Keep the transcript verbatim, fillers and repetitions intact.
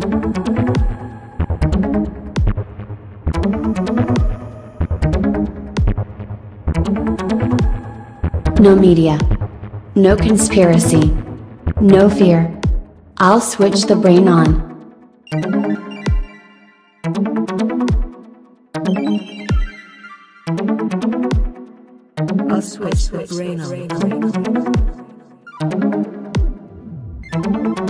No media. No conspiracy. No fear. I'll switch the brain on. I'll switch the brain on.